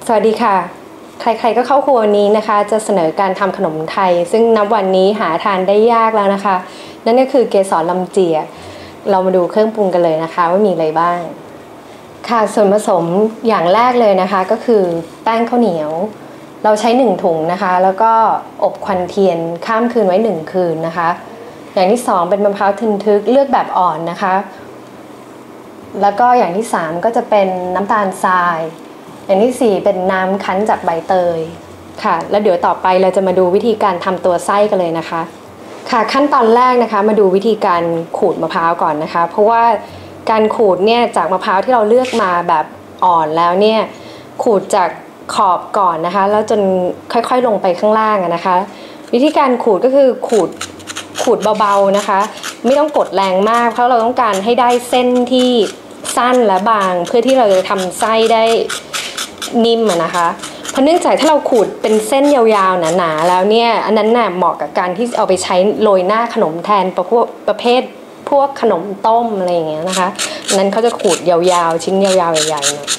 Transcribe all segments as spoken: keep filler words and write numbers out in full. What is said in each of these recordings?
สวัสดีค่ะใครๆก็เข้าครัววันนี้นะคะจะเสนอการทำขนมไทยซึ่งนับวันนี้หาทานได้ยากแล้วนะคะนั่นก็คือเกสรลำเจียกเรามาดูเครื่องปรุงกันเลยนะคะว่ามีอะไรบ้างค่ะส่วนผสมอย่างแรกเลยนะคะก็คือแป้งข้าวเหนียวเราใช้หนึ่งถุงนะคะแล้วก็อบควันเทียนข้ามคืนไว้หนึ่งคืนนะคะอย่างที่สองเป็นมะพร้าวทึนทึกเลือกแบบอ่อนนะคะแล้วก็อย่างที่สามก็จะเป็นน้ำตาลทรายอย่างที่สี่เป็นน้ำคั้นจากใบเตยค่ะแล้วเดี๋ยวต่อไปเราจะมาดูวิธีการทำตัวไส้กันเลยนะคะค่ะขั้นตอนแรกนะคะมาดูวิธีการขูดมะพร้าวก่อนนะคะเพราะว่าการขูดเนี่ยจากมะพร้าวที่เราเลือกมาแบบอ่อนแล้วเนี่ยขูดจากขอบก่อนนะคะแล้วจนค่อยๆลงไปข้างล่างนะคะวิธีการขูดก็คือขูดขูดเบาๆนะคะไม่ต้องกดแรงมากเพราะเราต้องการให้ได้เส้นที่สั้นและบางเพื่อที่เราจะทำไส้ได้นิ่มนะคะเพราะเนื่องจากถ้าเราขูดเป็นเส้นยาวๆหนาๆแล้วเนี่ยอันนั้นน่ะเหมาะกับการที่เอาไปใช้โรยหน้าขนมแทนประพวกประเภทพวกขนมต้มอะไรอย่างเงี้ยนะคะอันนั้นเขาจะขูดยาวๆชิ้นยาวๆใหญ่ๆหน่อย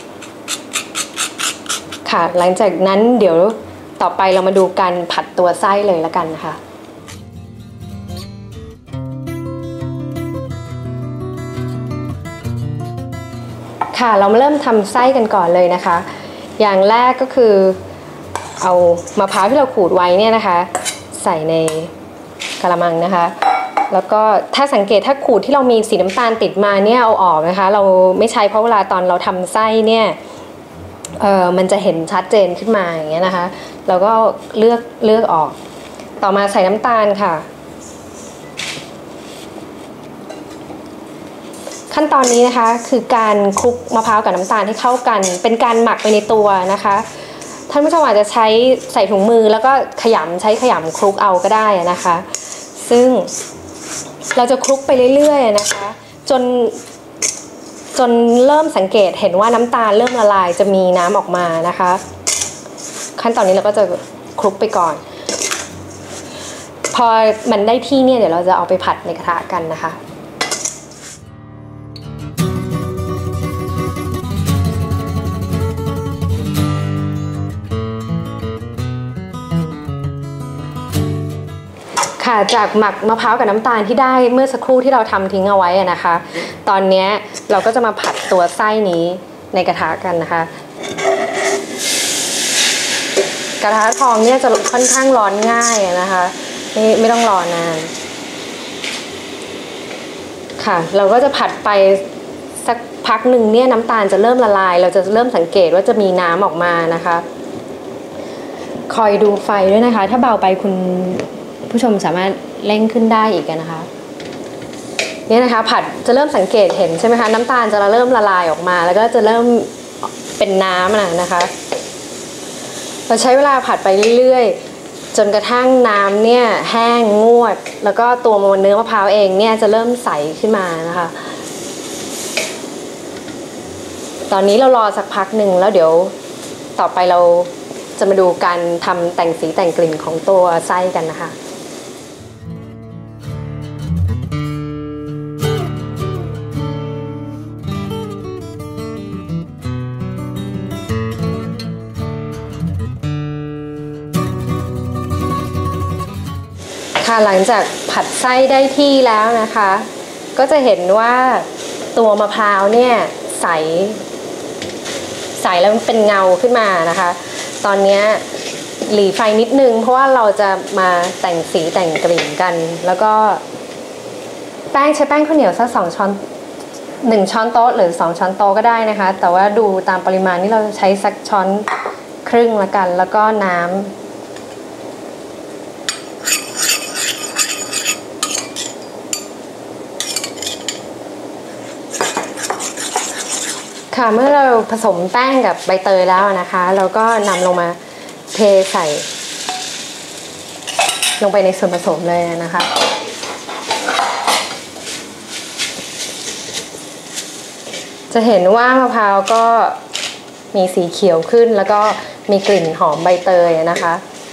ค่ะหลังจากนั้นเดี๋ยวต่อไปเรามาดูการผัดตัวไส้เลยละกันนะคะค่ะเรามาเริ่มทำไส้กันก่อนเลยนะคะอย่างแรกก็คือเอามะพร้าวที่เราขูดไว้เนี่ยนะคะใส่ในกระมังนะคะแล้วก็ถ้าสังเกตถ้าขูดที่เรามีสีน้ำตาลติดมาเนี่ยเอาออกนะคะเราไม่ใช้เพราะเวลาตอนเราทำไส้เนี่ยเออมันจะเห็นชัดเจนขึ้นมาอย่างเงี้ยนะคะเราก็เลือกเลือกออกต่อมาใส่น้ำตาลค่ะขั้นตอนนี้นะคะคือการคลุกมะพร้าวกับน้ำตาลให้เข้ากันเป็นการหมักไปในตัวนะคะท่านผู้ชมอาจจะใช้ใส่ถุงมือแล้วก็ขยำใช้ขยำคลุกเอาก็ได้นะคะซึ่งเราจะคลุกไปเรื่อยๆนะคะจนจนเริ่มสังเกตเห็นว่าน้ำตาลเริ่มละลายจะมีน้ำออกมานะคะขั้นตอนนี้เราก็จะคลุกไปก่อนพอมันได้ที่เนี่ยเดี๋ยวเราจะเอาไปผัดในกระทะกันนะคะค่ะจากหมักมะพร้าวกับน้ำตาลที่ได้เมื่อสักครู่ที่เราทำทิ้งเอาไว้นะคะตอนนี้เราก็จะมาผัดตัวไส้นี้ในกระทะกันนะคะกระทะทองเนี่ยจะค่อนข้างร้อนง่ายนะคะไม่ไม่ต้องรอนานค่ะเราก็จะผัดไปสักพักหนึ่งเนี่ยน้ำตาลจะเริ่มละลายเราจะเริ่มสังเกตว่าจะมีน้ำออกมานะคะคอยดูไฟด้วยนะคะถ้าเบาไปคุณผู้ชมสามารถเร่งขึ้นได้อีกนะคะเนี่ยนะคะผัดจะเริ่มสังเกตเห็นใช่ไหมคะน้ำตาลจะเริ่มละลายออกมาแล้วก็จะเริ่มเป็นน้ำนะคะเราใช้เวลาผัดไปเรื่อยๆจนกระทั่งน้ำเนี่ยแห้งงวดแล้วก็ตัวเนื้อมะพร้าวเองเนี่ยจะเริ่มใสขึ้นมานะคะตอนนี้เรารอสักพักหนึ่งแล้วเดี๋ยวต่อไปเราจะมาดูการทำแต่งสีแต่งกลิ่นของตัวไส้กันนะคะค่ะหลังจากผัดไส้ได้ที่แล้วนะคะก็จะเห็นว่าตัวมะพร้าวเนี่ยใสใสแล้วเป็นเงาขึ้นมานะคะตอนนี้หลีไฟนิดนึงเพราะว่าเราจะมาแต่งสีแต่งกลิ่นกันแล้วก็แป้งใช้แป้งข้าวเหนียวสักสองช้อนหนึ่งช้อนโต๊ะหรือสองช้อนโต๊ะก็ได้นะคะแต่ว่าดูตามปริมาณที่เราใช้สักช้อนครึ่งละกันแล้วก็น้ำค่ะเมื่อเราผสมแป้งกับใบเตยแล้วนะคะเราก็นำลงมาเทใส่ลงไปในส่วนผสมเลยนะคะจะเห็นว่ามะพร้าวก็มีสีเขียวขึ้นแล้วก็มีกลิ่นหอมใบเตยนะคะ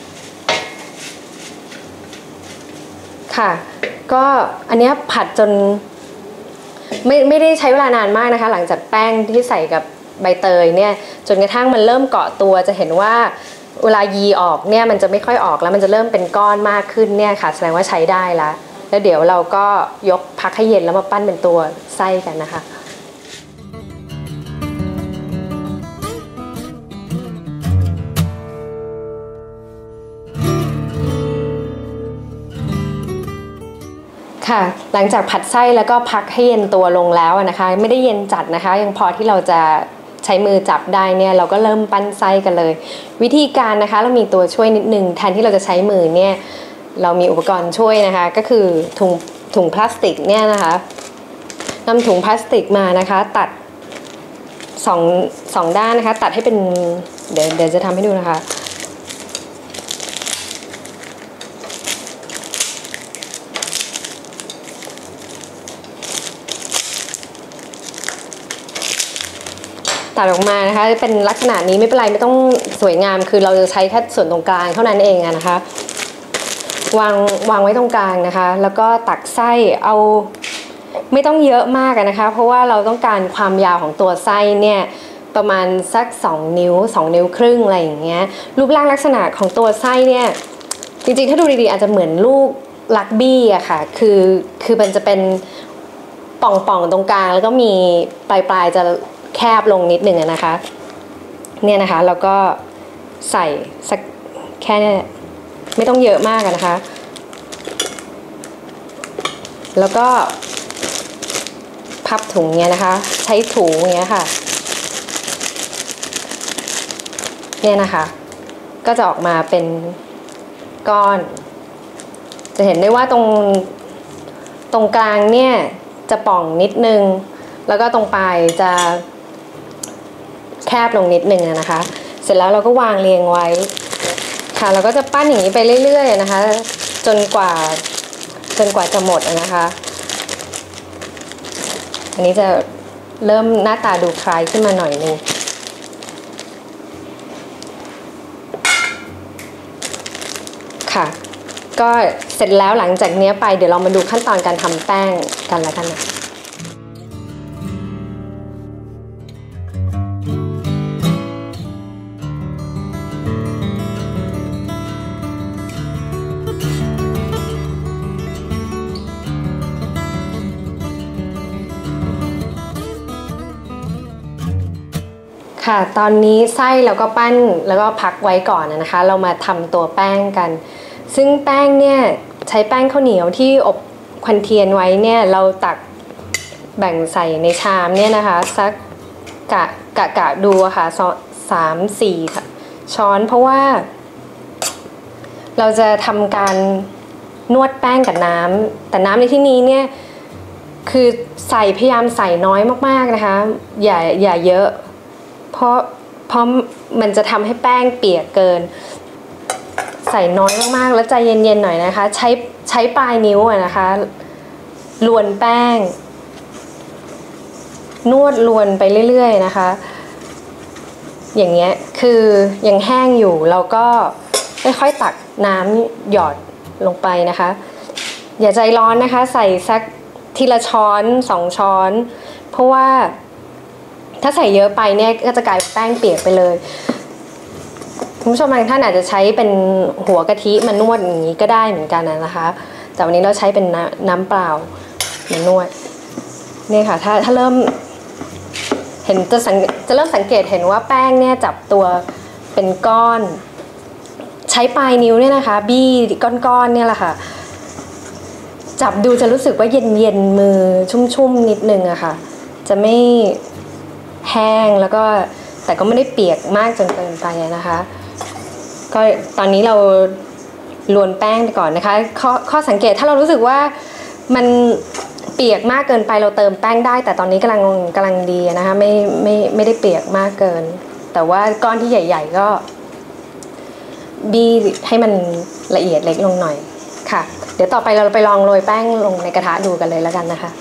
ค่ะก็อันนี้ผัดจน ไม่ไม่ได้ใช้เวลานานมากนะคะหลังจากแป้งที่ใส่กับใบเตยเนี่ยจนกระทั่งมันเริ่มเกาะตัวจะเห็นว่าเวลายีออกเนี่ยมันจะไม่ค่อยออกแล้วมันจะเริ่มเป็นก้อนมากขึ้นเนี่ยค่ะแสดงว่าใช้ได้แล้วแล้วเดี๋ยวเราก็ยกพักให้เย็นแล้วมาปั้นเป็นตัวไส้กันนะคะค่ะหลังจากผัดไส้แล้วก็พักให้เย็นตัวลงแล้วนะคะไม่ได้เย็นจัดนะคะยังพอที่เราจะใช้มือจับได้เนี่ยเราก็เริ่มปั้นไส้กันเลยวิธีการนะคะเรามีตัวช่วยนิดนึงแทนที่เราจะใช้มือเนี่ยเรามีอุปกรณ์ช่วยนะคะก็คือถุงถุงพลาสติกเนี่ยนะคะนำถุงพลาสติกมานะคะตัดสองสองด้านนะคะตัดให้เป็นเดี๋ยวเดี๋ยวจะทำให้ดูนะคะตัดออกมานะคะเป็นลักษณะนี้ไม่เป็นไรไม่ต้องสวยงามคือเราจะใช้แค่ส่วนตรงกลางเท่านั้นเองนะคะวางวางไว้ตรงกลางนะคะแล้วก็ตักไส้เอาไม่ต้องเยอะมากนะคะเพราะว่าเราต้องการความยาวของตัวไส้เนี่ยประมาณสักสองนิ้วสองนิ้วครึ่งอะไรอย่างเงี้ยรูปร่างลักษณะของตัวไส้เนี่ยจริงๆถ้าดูดีๆอาจจะเหมือนลูกลักบี้อะค่ะคือคือมันจะเป็นป่องๆตรงกลางแล้วก็มีปลายๆจะแคบลงนิดหนึ่งนะคะเนี่ยนะคะแล้วก็ใส่สักแค่นี้ไม่ต้องเยอะมากนะคะแล้วก็พับถุงเนี้ยนะคะใช้ถุงเนี้ยค่ะเนี่ยนะคะก็จะออกมาเป็นก้อนจะเห็นได้ว่าตรงตรงกลางเนี่ยจะป่องนิดนึงแล้วก็ตรงปลายจะแคบลงนิดนึงนะคะเสร็จแล้วเราก็วางเรียงไว้ค่ะเราก็จะปั้นอย่างนี้ไปเรื่อยๆนะคะจนกว่าจนกว่าจะหมดนะคะอันนี้จะเริ่มหน้าตาดูคล้ายขึ้นมาหน่อยนึงค่ะก็เสร็จแล้วหลังจากนี้ไปเดี๋ยวเรามาดูขั้นตอนการทำแป้งกันแล้วกันนะค่ะตอนนี้ไส้เราก็ปั้นแล้วก็พักไว้ก่อนนะคะเรามาทำตัวแป้งกันซึ่งแป้งเนี่ยใช้แป้งข้าวเหนียวที่อบควันเทียนไว้เนี่ยเราตักแบ่งใส่ในชามเนี่ยนะคะสักกะกะกะดูค่ะสามสี่ช้อนเพราะว่าเราจะทำการนวดแป้งกับน้ำแต่น้ำในที่นี้เนี่ยคือใส่พยายามใส่น้อยมากๆนะคะอย่าอย่าเยอะเพราะเพราะมันจะทำให้แป้งเปียกเกินใส่น้อยมากๆแล้วใจเย็นๆหน่อยนะคะใช้ใช้ปลายนิ้วนะคะลวนแป้งนวดลวนไปเรื่อยๆนะคะอย่างเงี้ยคือยังแห้งอยู่เราก็ค่อยๆตักน้ำหยอดลงไปนะคะอย่าใจร้อนนะคะใส่สักทีละช้อนสองช้อนเพราะว่าถ้าใส่เยอะไปเนี่ยก็จะกลายเป็นแป้งเปียกไปเลยคุณผู้ชมบางท่านอาจจะใช้เป็นหัวกะทิมานวดอย่างนี้ก็ได้เหมือนกันนะคะแต่วันนี้เราใช้เป็นน้ำเปล่ามานวดนี่ค่ะถ้าถ้าเริ่มเห็นจะสังจะเริ่มสังเกตเห็นว่าแป้งเนี่ยจับตัวเป็นก้อนใช้ปลายนิ้วเนี่ยนะคะบี้ก้อนๆเนี่ยแหละค่ะจับดูจะรู้สึกว่าเย็นๆมือชุ่มๆนิดนึงอะค่ะจะไม่แห้งแล้วก็แต่ก็ไม่ได้เปียกมากจนเกินไปนะคะก็ตอนนี้เราลวนแป้งไปก่อนนะคะข้อข้อสังเกตถ้าเรารู้สึกว่ามันเปียกมากเกินไปเราเติมแป้งได้แต่ตอนนี้กำลังกำลังดีนะคะไม่ไม่ไม่ได้เปียกมากเกินแต่ว่าก้อนที่ใหญ่ๆก็บี้ให้มันละเอียดเล็กลงหน่อยค่ะเดี๋ยวต่อไปเราไปลองโรยแป้งลงในกระทะดูกันเลยแล้วกันนะคะ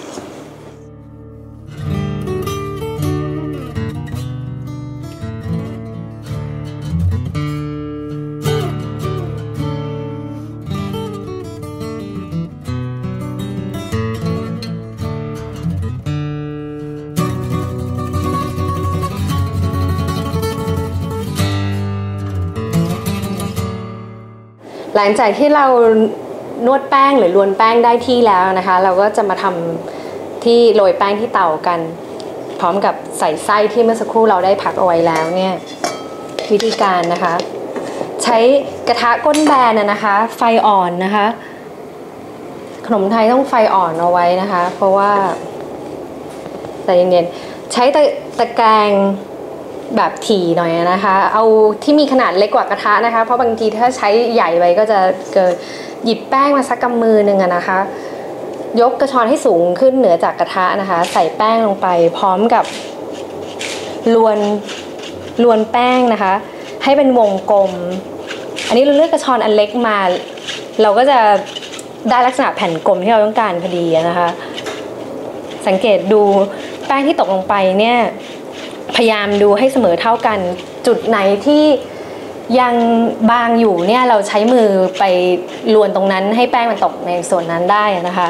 หลังจากที่เรานวดแป้งหรือลวนแป้งได้ที่แล้วนะคะเราก็จะมาทำที่โรยแป้งที่เตากันพร้อมกับใส่ไส้ที่เมื่อสักครู่เราได้พักเอาไว้แล้วเนี่ยวิธีการนะคะใช้กระทะก้นแบนนะคะไฟอ่อนนะคะขนมไทยต้องไฟอ่อนเอาไว้นะคะเพราะว่าแต่เย็นๆใช้ตะตะแกรงแบบถี่หน่อยนะคะเอาที่มีขนาดเล็กกว่ากระทะนะคะเพราะบางทีถ้าใช้ใหญ่ไปก็จะเกิดหยิบแป้งมาสักกำมือหนึ่งนะคะยกกระชอนให้สูงขึ้นเหนือจากกระทะนะคะใส่แป้งลงไปพร้อมกับลวนลวนแป้งนะคะให้เป็นวงกลมอันนี้เราเลือกกระชอนอันเล็กมาเราก็จะได้ลักษณะแผ่นกลมที่เราต้องการพอดีนะคะสังเกตดูแป้งที่ตกลงไปเนี่ยพยายามดูให้เสมอเท่ากันจุดไหนที่ยังบางอยู่เนี่ยเราใช้มือไปลวนตรงนั้นให้แป้งมันตกในส่วนนั้นได้นะคะ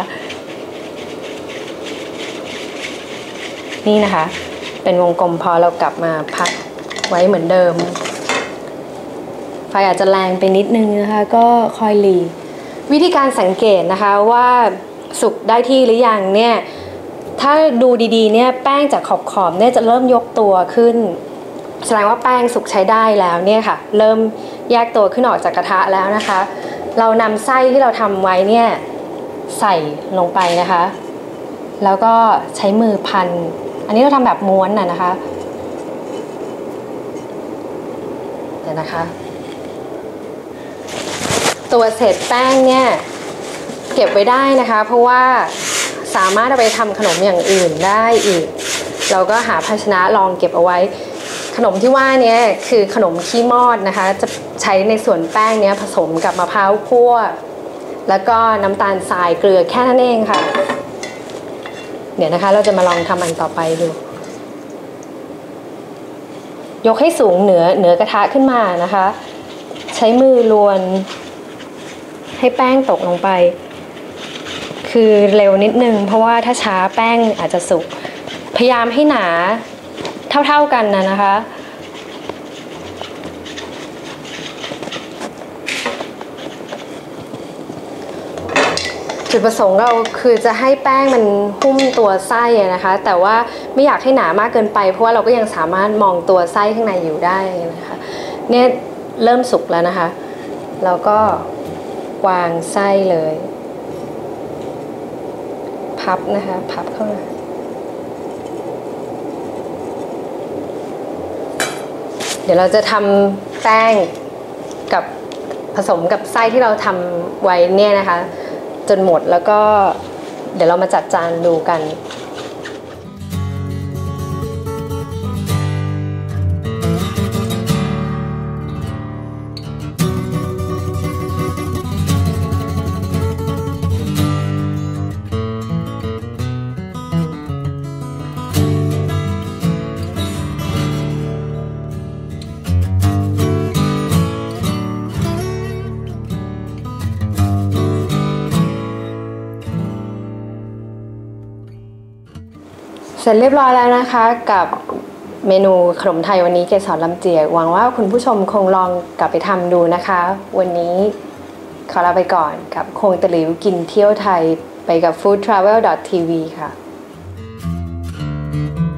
นี่นะคะเป็นวงกลมพอเรากลับมาพักไว้เหมือนเดิมไฟอาจจะแรงไปนิดนึงนะคะก็คอยหลีวิธีการสังเกตนะคะว่าสุกได้ที่หรือยังเนี่ยถ้าดูดีๆเนี่ยแป้งจากขอบๆเนี่ยจะเริ่มยกตัวขึ้นแสดงว่าแป้งสุกใช้ได้แล้วเนี่ยค่ะเริ่มแยกตัวขึ้นออกจากกระทะแล้วนะคะเรานำไส้ที่เราทำไว้เนี่ยใส่ลงไปนะคะแล้วก็ใช้มือพันอันนี้เราทำแบบม้วนน่ะนะคะเดี๋ยวนะคะตัวเศษแป้งเนี่ยเก็บไว้ได้นะคะเพราะว่าสามารถเอาไปทำขนมอย่างอื่นได้อีกเราก็หาภาชนะรองเก็บเอาไว้ขนมที่ว่านี้คือขนมขี้มอดนะคะจะใช้ในส่วนแป้งเนี้ยผสมกับมะพร้าวคั่วแล้วก็น้ำตาลทรายเกลือแค่นั้นเองค่ะเดี๋ยวนะคะเราจะมาลองทำอันต่อไปดูยกให้สูงเหนือเหนือกระทะขึ้นมานะคะใช้มือลวนให้แป้งตกลงไปคือเร็วนิดนึงเพราะว่าถ้าช้าแป้งอาจจะสุกพยายามให้หนาเท่าๆกันนะนะคะจุดประสงค์เราคือจะให้แป้งมันหุ้มตัวไส้นะคะแต่ว่าไม่อยากให้หนามากเกินไปเพราะว่าเราก็ยังสามารถมองตัวไส้ข้างในอยู่ได้นะคะเนี่ยเริ่มสุกแล้วนะคะเราก็วางไส้เลยพับนะคะพับเข้ามาเดี๋ยวเราจะทำแป้งกับผสมกับไส้ที่เราทำไว้เนี่ยนะคะจนหมดแล้วก็เดี๋ยวเรามาจัดจานดูกัน เสร็จเรียบร้อยแล้วนะคะกับเมนูขนมไทยวันนี้เกสรลำเจียกหวังว่าคุณผู้ชมคงลองกลับไปทำดูนะคะวันนี้ขอลาไปก่อนกับคงตะหลิวกินเที่ยวไทยไปกับ ฟู้ดทราเวล ดอท ที วี ค่ะ